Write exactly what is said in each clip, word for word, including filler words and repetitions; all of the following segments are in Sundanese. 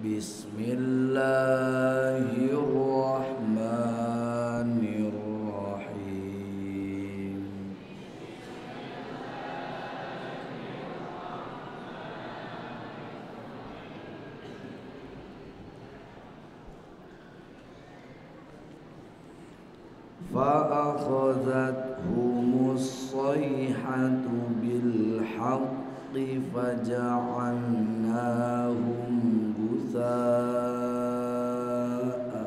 Bismillahirrahmanirrahim. Fa'akhadhathumus sayhatu bil haqqi faja'alnahum ghuthaa'a.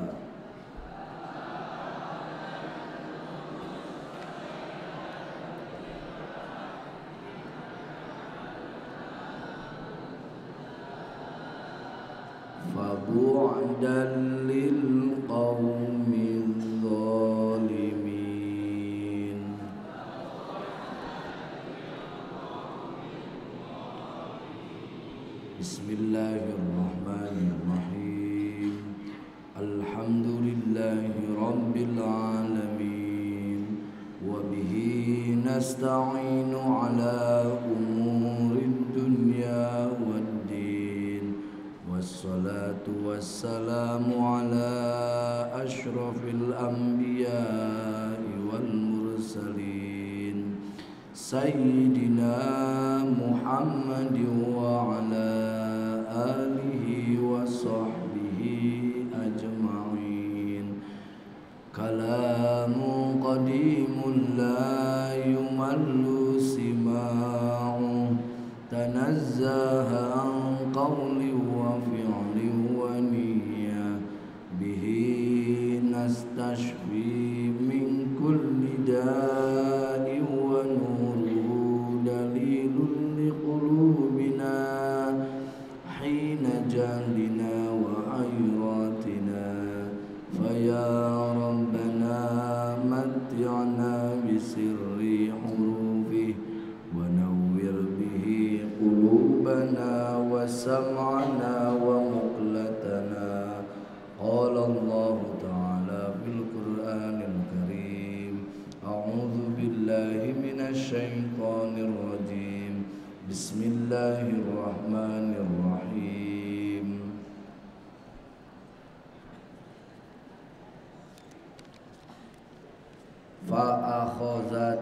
Fabu'dan lil qaumiz zalimin. Bismillahirrahmanirrahim. Alhamdulillahi rabbil alamin. Wa bihi nasta'inu ala umurid dunya waddin. Wassalatu wassalamu ala ashrafil anbiya'i wal mursalin Sayyidina Muhammadin wa ala alihi wa sahbihi ajma'in. Kalamu qadimun la yumallu sima'u, tanazzaha an qawli wa fi'li wa niyya. Bihi nastashfi min kulli da'i wa nuru dalilun liqulubina hina jahlina wa ayratina. Faya Rabbana matti'na bisirri hurufih wa nawwir bihi qulubana wa sam'ana wa muqlatana. Qala Allah ta'ala fil Qur'anil Karim. A'udzu billahi minasy syaithanir rajim. Bismillahirrahmanirrahim. Fa'akhazat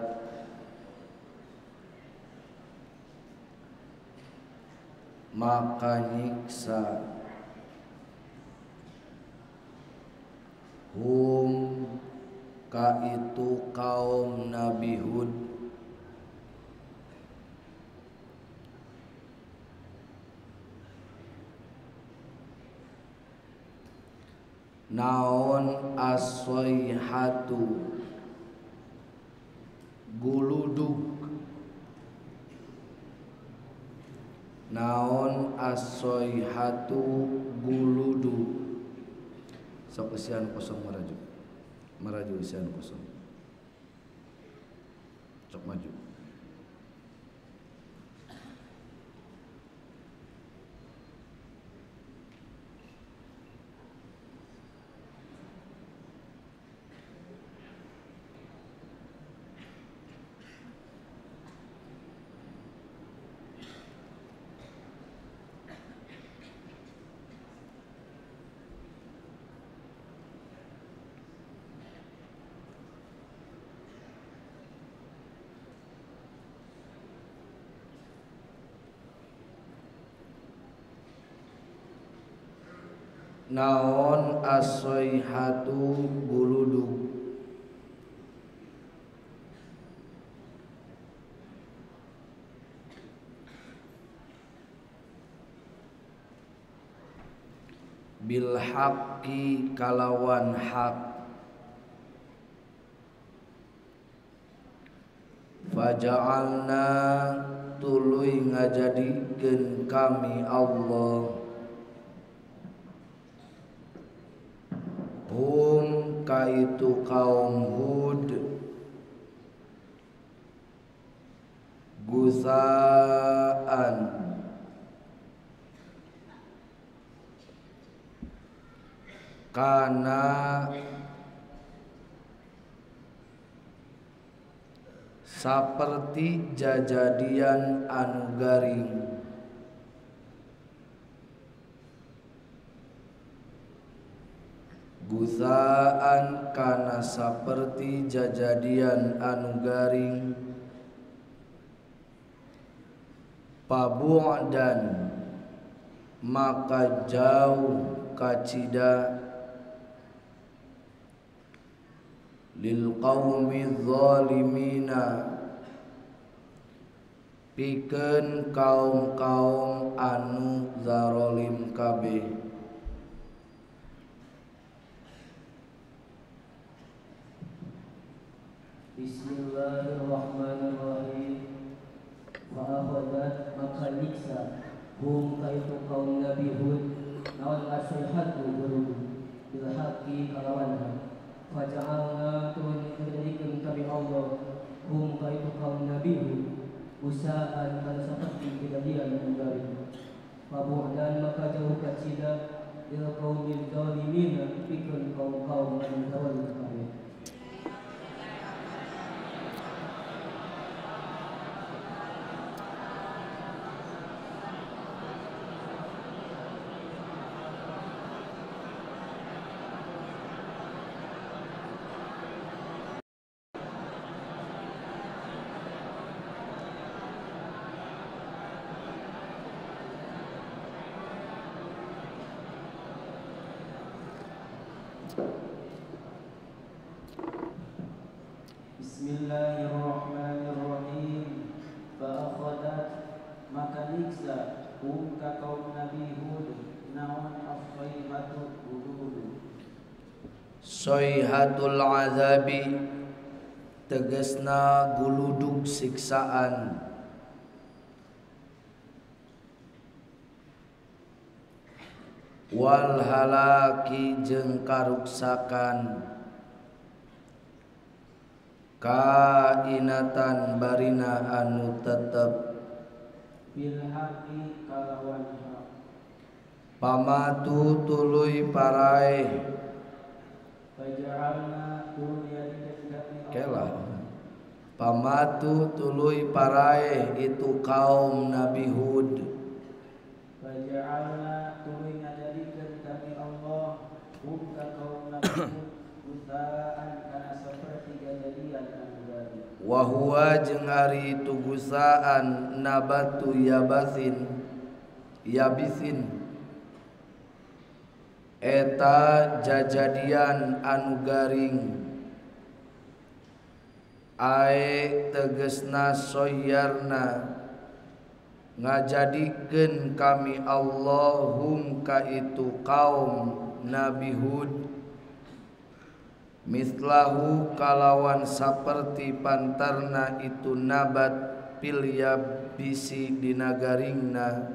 maka nyiksa hum ka itu kaum Nabi Hud naon as-sayhatu guludug. Naon as-sayhatu guludug. Sok isian kosong maraju. Maraju isian kosong. Sok maju. Naon as-sayhatu guludug. Bil haqqi kalawan hak. Faja'alna tuluy ngajadikeun kami Allah hum kaitu kaum Hud gusaan kana saperti jajadian anu garing Gusaan kana saperti jajadian anu garing. Pabu'dan maka jauh kacida. Lil qaumi zalimina pikeun kaum-kaum anu zarolim kabeh. Bismillahirrahmanirrahim. Wa akhadat maka niksa hum kaitu kaum Nabi Hud naon asihatu berudu bil haqqi kalawan hak. Faja'alna turun menjadikan kami Allah hum kaitu kaum Nabi Hud usaan pada seperti kejadian yang garing. Pabu'dan maka jauh kacida lil qaumil zalimina pikeun kaum-kaum anu zalim kabeh. Bismillahirrahmanirrahim. Fa'akhadat maka niksa hum ka kaum Nabi Hud naon as-sayhatu gululu. Sayhatul azabi tegesna guludug siksaan. Wal halaki jeung karuksakan. Kainatan barina anu tetep. Bil haqqi kalawan hak. Pamatu tuluy parae. Faja'alna turiyadikeun kami Kelah. Pamatu tuluy parae itu kaum Nabi Hud. Faja'alna tuluy ngajadikeun kami Allah hum ka kaum Nabi Hud usaan kana saperti kejadian anu garing. Wa huwa jeung ari itu gusaan nabatu yabasin yabisin eta jajadian anu garing. Ae tegesna soyarna ngajadikeun kami Allahum ka itu kaum Nabi Hud mislahu kalawan saperti pantarna itu nabat pilya bisi dina garingna.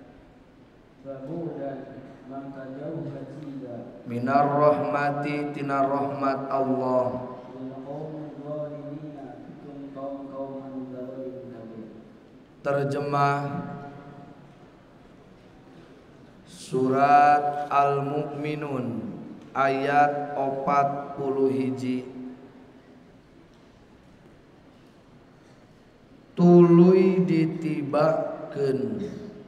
Babudan maka jauh kacida Minar rahmati tina rahmat Allah. lil qaumil zalimina pikeun kaum-kaum anu zalim kabeh. Terjemah Surat Al-Mu'minun ayat opat puluh hiji. Tuluy ditibakeun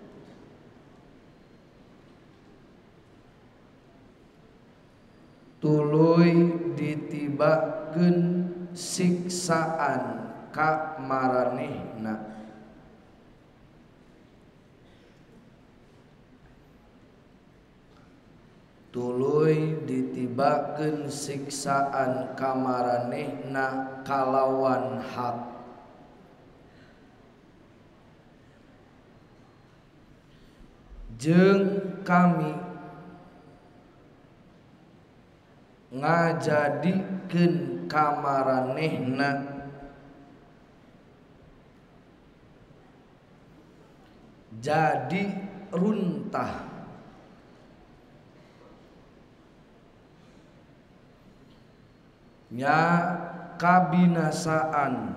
tuluy ditibakeun siksaan ka maranehna. Tuluy ditibakeun siksaan ka maranehna kalawan hak. Jeung kami ngajadikeun ka maranehna jadi runtah nya kabinasaan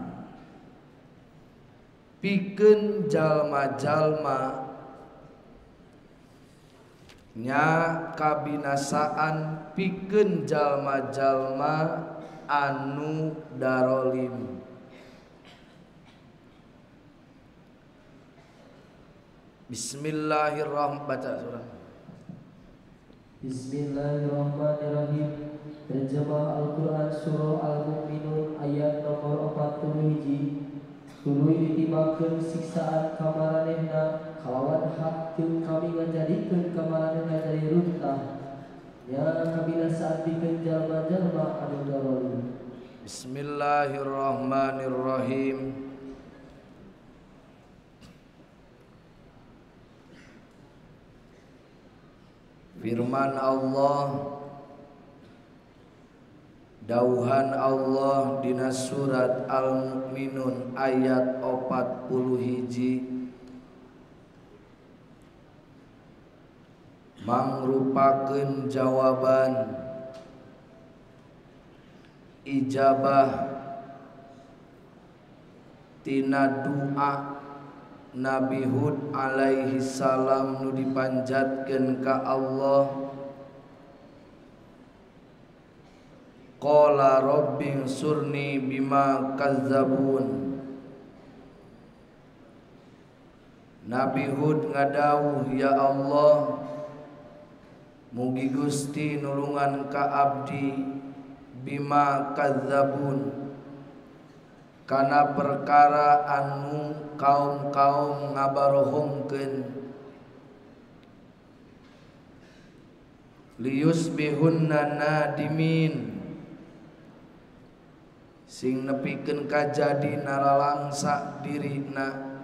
pikeun jalma-jalma nya kabinasaan pikeun jalma-jalma anu darolim. Bismillahirrahmanirrahim. Baca surah. Bismillahirrahmanirrahim. Terjemah Al-Quran Surah Al-Mu'minun ayat nomor empat puluh hiji. Tuluy ditibakeun siksaan kamaranehna kalawan hak teu kami ngajadikeun kamaranehna jadi runtah. Ya kabinasaan pikeun jalma-jalma anu zalim. Bismillahirrahmanirrahim. Firman Allah, dauhan Allah dina surat Al-Mu'minun ayat empat puluh hiji mangrupakeun jawaban ijabah tina doa Nabi Hud alaihi salam nu dipanjatkeun ka Allah. Qala rabbi surni bima kazzabun. Nabi Hud ngadawuh, ya Allah, mugi Gusti nulungan ka abdi bima kazzabun kana perkara anu kaum-kaum ngabarohongkeun. Liyusbihunna nadimin, sing nepikeun kajadi naralangsa dirina.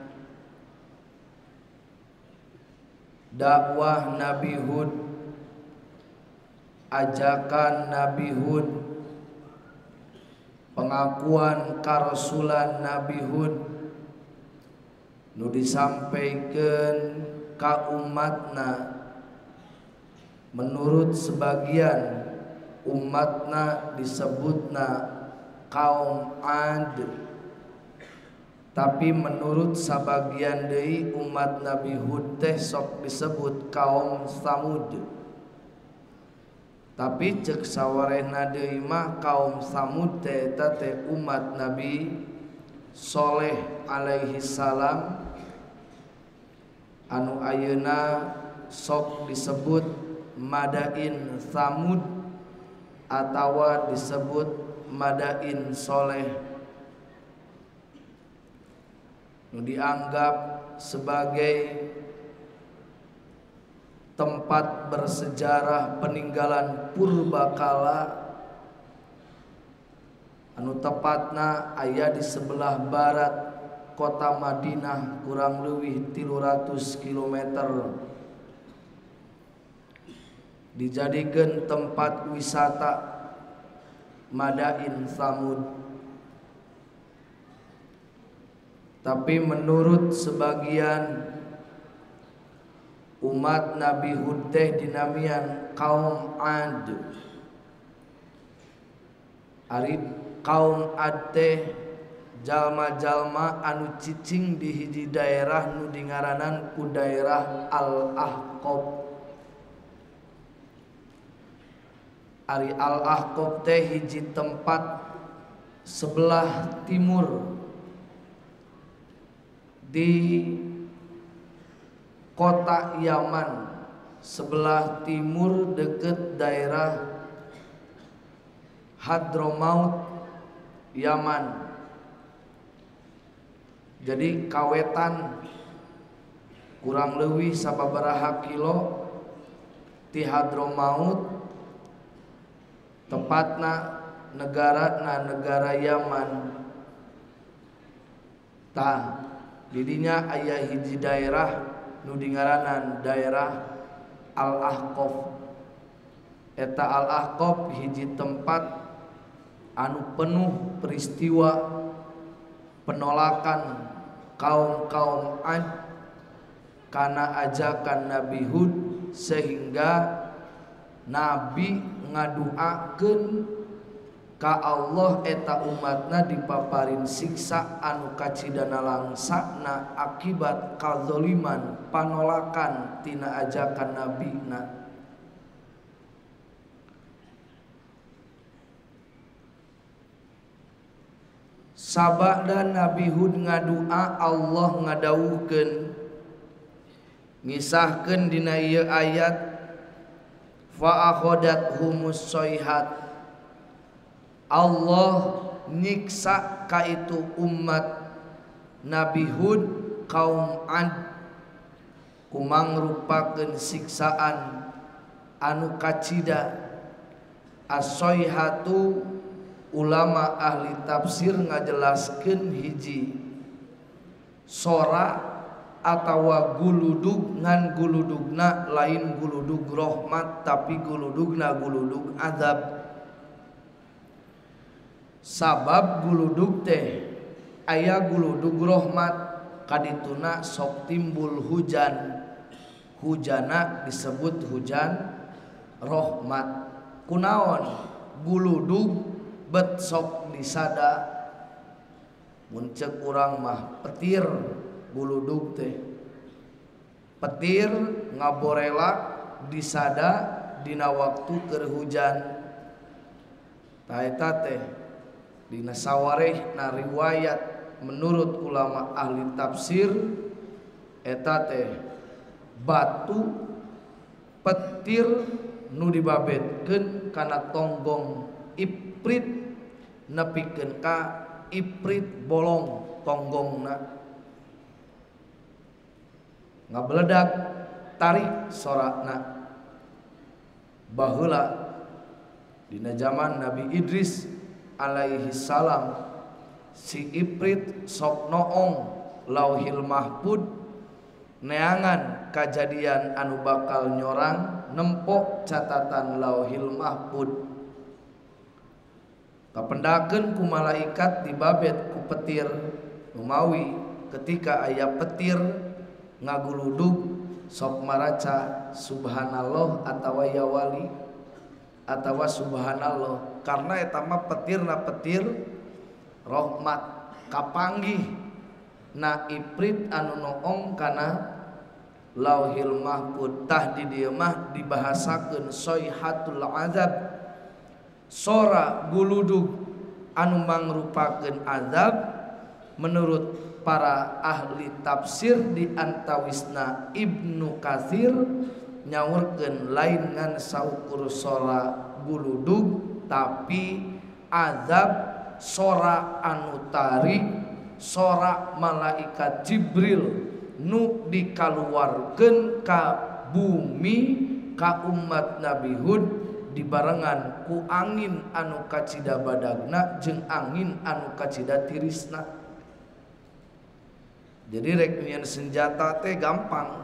Dakwah Nabi Hud, ajakan Nabi Hud, pengakuan karasulan Nabi Hud nu disampaikan ka umatna. Menurut sebagian umatna disebutna kaum Ad, tapi menurut sabagian deui umat Nabi Hud teh sok disebut kaum Samud. Tapi cek sawarehna deui mah kaum Samud teh eta teh umat Nabi Soleh alaihi salam anu ayeuna sok disebut Madain Samud atawa disebut Madain Soleh, nu dianggap sebagai tempat bersejarah peninggalan purbakala anu tepatna aya di sebelah barat kota Madinah kurang leuwih tilu ratus kilometer, dijadikeun tempat wisata Madain Samud. Tapi menurut sebagian umat Nabi Hud teh dinamian kaum Ad. Ari kaum Ad teh jalma-jalma anu cicing di hiji daerah nu dingaranan ku daerah Al-Ahqaf. Ari Al-Ahqaf teh hiji tempat sebelah timur di kota Yaman, sebelah timur deket daerah Hadramaut Yaman. Jadi kawetan kurang leuwih sababaraha kilo ti Hadramaut, tepatna negara na negara Yaman. Tah didinya aya hiji daerah nu dingaranan daerah Al-Ahqaf. Eta Al-Ahqaf hiji tempat anu penuh peristiwa penolakan kaum-kaum Ad kana ajakan Nabi Hud, sehingga Nabi ngaduakeun ka Allah eta umatna dipaparin siksa anu kacidana langsana akibat kazaliman panolakan tina ajakan nabina. Sabada Nabi Hud ngadua, Allah ngadawuhkeun ngisahkeun dina ieu ayat, fa akhadat humus soihat, Allah nyiksa ka itu umat Nabi Hud kaum Ad kumang rupakeun siksaan anu kacida. As-soihatu ulama ahli tafsir ngajelaskeun hiji sora atawa guludug ngan guludugna lain guludug rahmat tapi guludugna guludug azab. Sabab guludug teh aya guludug rahmat kadituna sok timbul hujan, hujana disebut hujan rahmat. Kunaon guludug bet sok disada, mun ceuk urang mah petir guludug teh. Petir ngaborelak disada dina waktu keur hujan. Tah eta teh dina sawarehna riwayat menurut ulama ahli tafsir eta teh batu petir nu dibabetkeun kana tonggong iprit nepikeun ka iprit bolong tonggongna ngabeledak tarik sorakna. Baheula dina zaman Nabi Idris alaihi salam si iprit sok noong lauhil mahfud neangan kajadian anu bakal nyorang nempok catatan lauhil mahfud. Kapendakeun ku malaikat dibabet ku petir numawi ketika aya petir ngaguludug sok maraca subhanallah atawa ya wali atawa subhanallah karena eta mah petirna petir rahmat kapanggih na iprit anu noong kana lauhil mahfud. Tah di dieu mah dibahasakeun soihatul azab, sora guludug anu mangrupakeun azab. Menurut para ahli tafsir di antawisna Ibnu Katsir nyaurkeun lain ngan saukur sora guludug tapi azab sora anu tarik sora malaikat Jibril nu dikaluarkeun ka bumi ka umat Nabi Hud dibarengan ku angin anu kacida badagna jeung angin anu kacida tirisna. Jadi rek nyieun senjata teh gampang.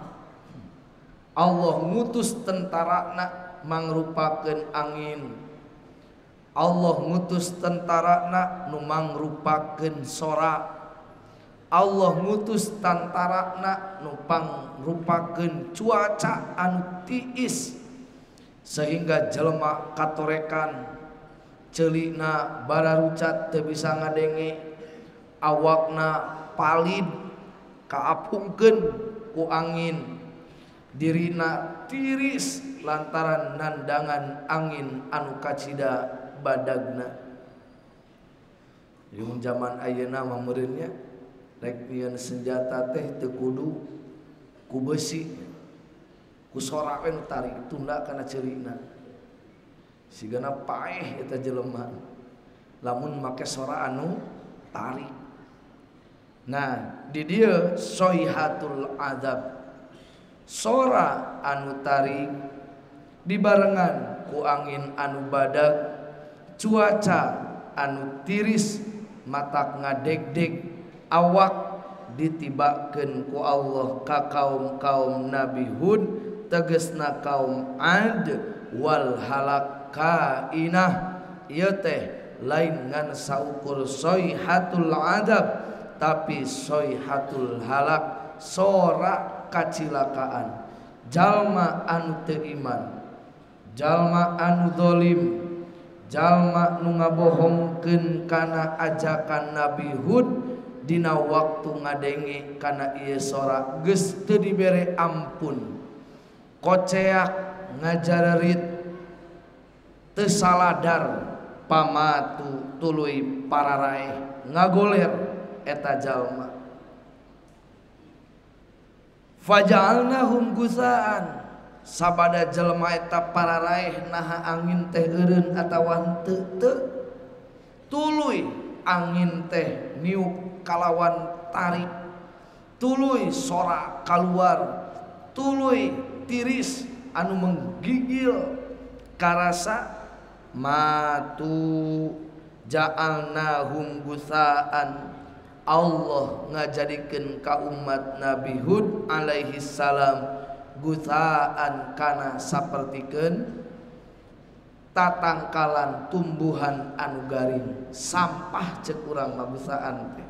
Allah ngutus tentarana mangrupakeun angin. Allah ngutus tentarana nu mangrupakeun sora. Allah ngutus tantarana nu pangrupakeun cuaca anu tiis sehingga jelema katorekan ceulina bararucat teu bisa ngadenge, awakna palid kaapungkeun ku angin, dirina tiris lantaran nandangan angin anu kacida badagna. Di zaman ayeuna mah meureunnya rek nyieun senjata teh teu kudu ku besi, ku sora we nu tarik tunda kana ceulina. Sigana paeh eta jelema lamun make sora anu tarik. Nah, di dieu soihatul azab, sora anu tarik dibarengan ku angin anu badag, cuaca anu tiris, matak ngadeg-deg, awak ditibakeun ku Allah ka kaum-kaum Nabi Hud tegesna kaum Ad wal halak kainah. Ieu teh lain ngan saukur soihatul azab tapi soihatul halak, sora kacilakaan. Jalma anu teu iman, jalma anu zalim, jalma nu ngabohongkeun kana ajakan Nabi Hud dina waktu ngadenge kana ieu sora geus teu dibere ampun, koceak ngajarerit teu saladar pamatu tuluy pararaeh ngagoler eta jalma. Faja'alnahum gusaan, sabada jelema eta pararaeh naha angin teh eureun atawa teu teu tuluy angin teh niup kalawan tarik tuluy sora keluar tuluy tiris anu menggigil karasa matu ja'alnahum gusaan Allah ngajadikeun ka umat Nabi Hud alaihi salam gusaan kana sapertikeun tatangkalan tumbuhan anu garing sampah cek urang mah gusaan teh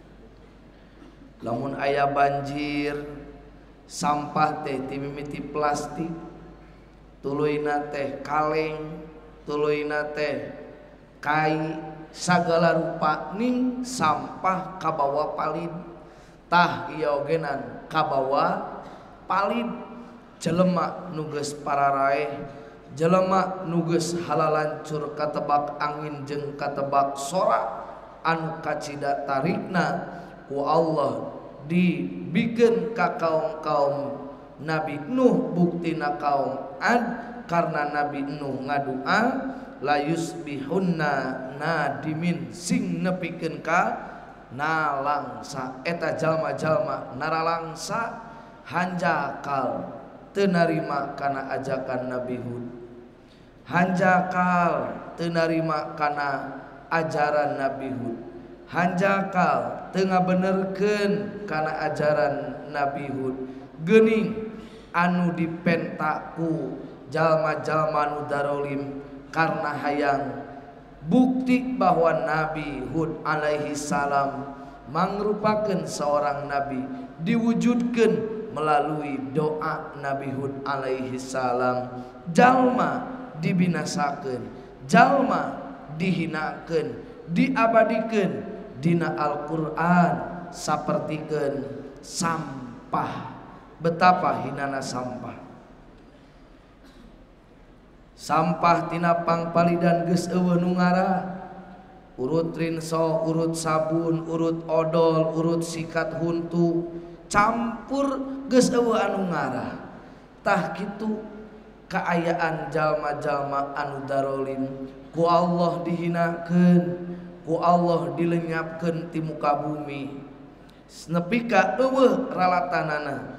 lamun aya banjir sampah teh ti mimiti plastik tuluina teh kaleng tuluina teh kai sagala rupa ning sampah kabawa palid tah ieu ogenan kabawa palid jelema nu geus pararaeh jelema nu geus halalancur katebak angin jeung katebak sora anu kacida tarikna ku Allah dibikeun ka kaum-kaum Nabi Nuh buktina kaum Ad karena Nabi Nuh ngadua la yusbihunna nadimin sing nepikeun ka nalangsa eta jalma-jalma naralangsa hanjakal teu narima kana ajakan Nabi Hud hanjakal teu narima kana ajaran Nabi Hud hanjakal teu ngabenerkeun kana ajaran Nabi Hud geuning anu dipentaku jalma-jalma nu darolim karena hayang bukti bahwa Nabi Hud alaihi salam mangrupakeun seorang nabi diwujudkeun melalui doa Nabi Hud alaihi salam jalma dibinasakeun jalma dihinakeun diabadikeun dina Al-Qur'an sapertikeun sampah betapa hinana sampah sampah tina pangpalidan geus eueuh nu ngara urut rinso urut sabun urut odol urut sikat huntu campur geus eueuh anu ngara tah kitu kaayaan jalma-jalma anu darolim ku Allah dihinakeun ku Allah dilenyapkeun ti muka bumi nepi ka eueuh ralatanana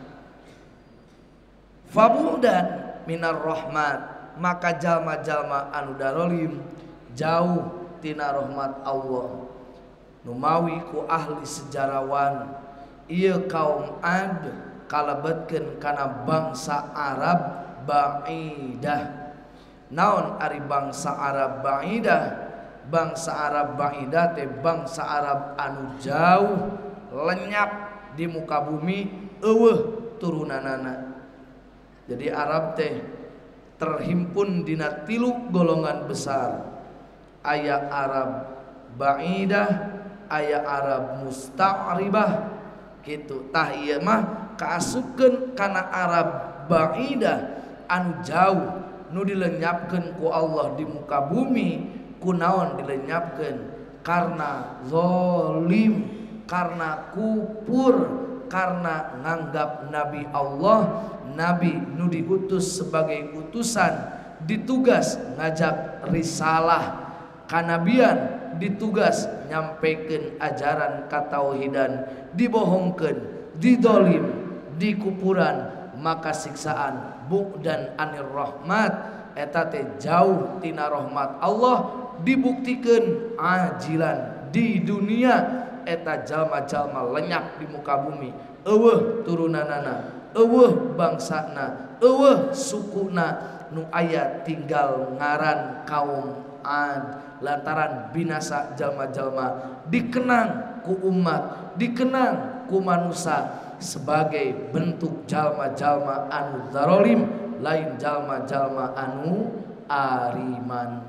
fabudan minar rahmat maka jalma-jalma anu darolim jauh tina rahmat Allah numawi ku ahli sejarawan ieu kaum Ad kalebetkeun kana bangsa Arab ba'idah naon ari bangsa Arab ba'idah bangsa Arab ba'idah teh bangsa Arab anu jauh lenyap di muka bumi eueuh turunanana jadi Arab teh terhimpun dina tilu golongan besar aya Arab ba'idah aya Arab musta'ribah kitu tah ieu mah kaasupkeun kana Arab ba'idah anu jauh nu dilenyapkeun ku Allah di muka bumi kunaon dilenyapkeun karena zalim karena kupur karena nganggap Nabi Allah Nabi nu diutus sebagai utusan ditugas ngajak risalah kanabian ditugas nyampekeun ajaran katauhidan dibohongkeun didolim dikupuran maka siksaan bu'dan anir rahmat eta teh jauh tina rahmat Allah dibuktikan ajilan di dunia eta jalma-jalma lenyap di muka bumi eueuh turunanana eueuh bangsana eueuh sukuna nu aya tinggal ngaran kaum Ad lantaran binasa jalma-jalma dikenang ku umat dikenang ku manusia sebagai bentuk jalma-jalma anu zarolim lain jalma-jalma anu ariman.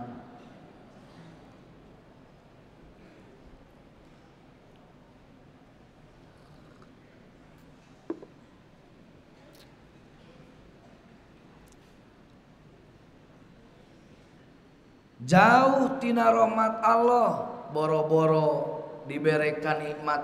Jauh tina rahmat Allah boro-boro dibere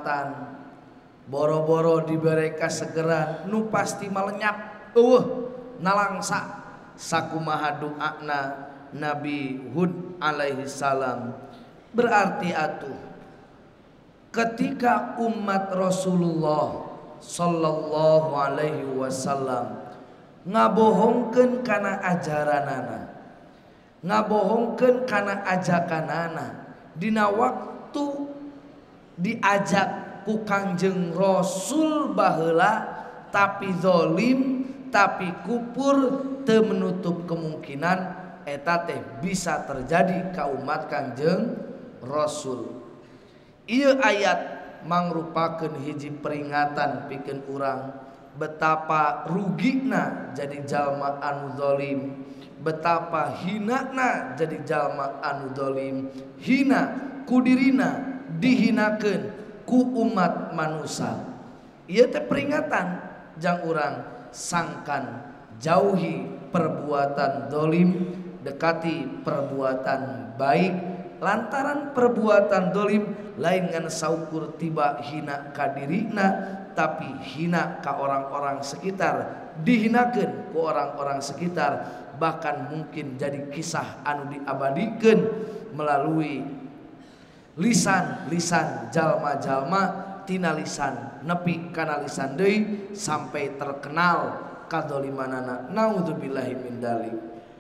kanikmatan boro-boro diberi kasegeran nu pasti melenyap eueuh nalangsa sakumaha doana Nabi Hud alaihi salam. Berarti atuh ketika umat Rasulullah sallallahu alaihi wasallam ngabohongkeun kana ajaranana, ngabohongkeun kana ajakanana, dina waktu diajak ku Kangjeng Rasul baheula tapi zalim, tapi kupur, teu menutup kemungkinan eta teh bisa terjadi ka umat Kangjeng Rasul. Ieu ayat mangrupakeun hiji peringatan pikeun urang betapa rugina jadi jalma anu zalim, betapa hinana jadi jalma anu zalim, hina ku dirina, dihinakeun ku umat manusia. Ieu teh peringatan jang urang sangkan jauhi perbuatan zalim, dekati perbuatan baik. Lantaran perbuatan dolim lain ngan saukur tiba hina ka dirina, tapi hina ka orang-orang sekitar, dihinakeun ku orang-orang sekitar, bahkan mungkin jadi kisah anu diabadikeun melalui lisan-lisan jalma-jalma tina lisan nepi kana lisan deui sampai terkenal kadzalimanana. Naudzubillahi min dzalik.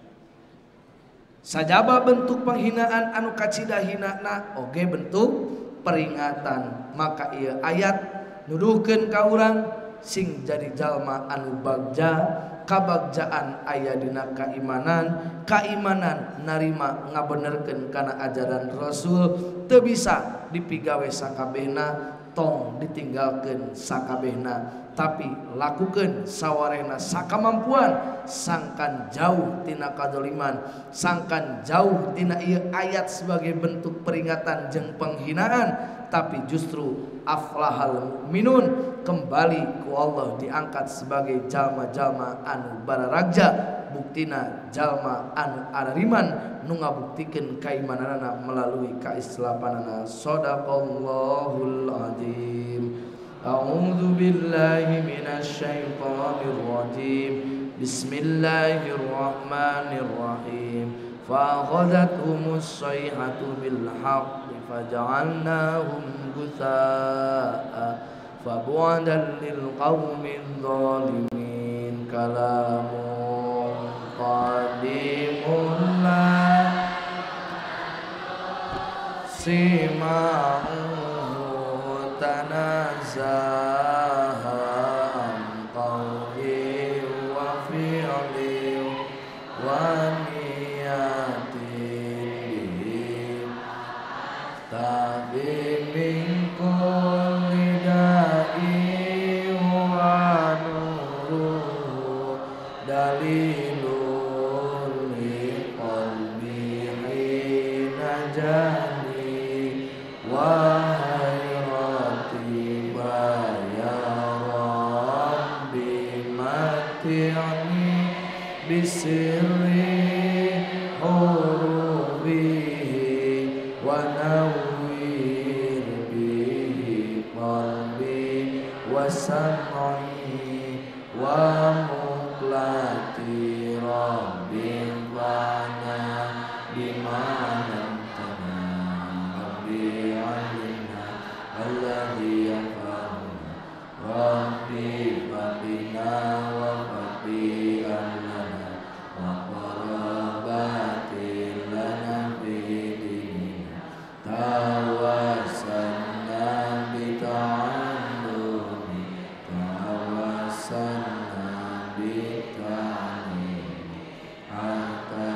Sajaba bentuk penghinaan anu kacida hinana oge bentuk peringatan. Maka ieu ayat nuduhkeun ka urang sing jadi jalma anu bagja, kabagjaan aya dina kaimanan, kaimanan narima ngabenerkeun kana ajaran Rasul, teu bisa dipigawe sakabehna, tong ditinggalkeun sakabehna, tapi lakukeun sawarehna sakamampuan, sangkan jauh tina kadzaliman, sangkan jauh tina ieu ayat sebagai bentuk peringatan jeung penghinaan, tapi justru aflahal mu'minun, kembali ku Allah diangkat sebagai jalma-jalma anu bararagja, buktina jalma anu arariman nu ngabuktikeun kaimananna melalui kaislamanana. Shadaqallahul azim. A'udzu billahi minasy syaithanir rajim. Bismillahirrahmanirrahim. Fa akhadhathumus sayhatu bil haqqi faja'alnahum ghuthaa'a fa bu'dan lil qaumiz zalimin. Kalamun qadimun la sima'u tanazaham qawli wa fi'li wa niyatin tabi min kulli da'i wa nuru dalilun li qalbi hina jani wa bisirri hurubihi wa nawwir bihi qalbi wa sam'i wa muqlati rabbil wana bimana tana rabbi alina alladhi yafahu rabbi fabina wa fabbi alana wa qarabati lana bidina tawasanna bita'allumi tawasanna bita'allumi hatta